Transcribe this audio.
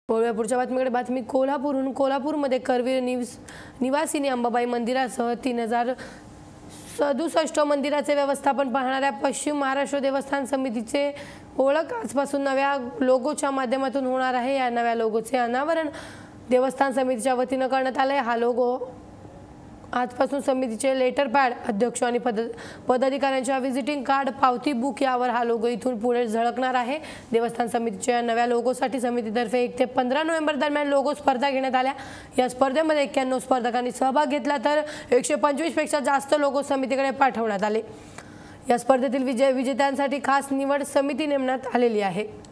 वळूया पुढच्या बातमीकडे. बातमी कोल्हापूरहून. कोल्हापूरमध्ये करवीर निवासिनी अंबाबाई मंदिरासह 3067 मंदिराचे व्यवस्थापन पाहणाऱ्या पश्चिम महाराष्ट्र देवस्थान समितीचे ओळख आजपासून नव्या लोगोच्या माध्यमातून होणार आहे. या नव्या लोगोचे अनावरण देवस्थान समितीच्या वतीने करण्यात आले. हा लोगो आजपासून समितीचे लेटर पॅड, अध्यक्ष आणि पदाधिकाऱ्यांच्या व्हिजिटिंग कार्ड, पावती बुक यावर हा लोगो इथून पुढे झळकणार आहे. देवस्थान समितीच्या नव्या लोगोसाठी समितीतर्फे 1 ते 15 नोव्हेंबर दरम्यान लोगो स्पर्धा घेण्यात आल्या. या स्पर्धेमध्ये 91 स्पर्धकांनी सहभाग घेतला तर 125 पेक्षा जास्त लोगो समितीकडे पाठवण्यात आले. या स्पर्धेतील विजेत्यांसाठी खास निवड समिती नेमण्यात आलेली आहे.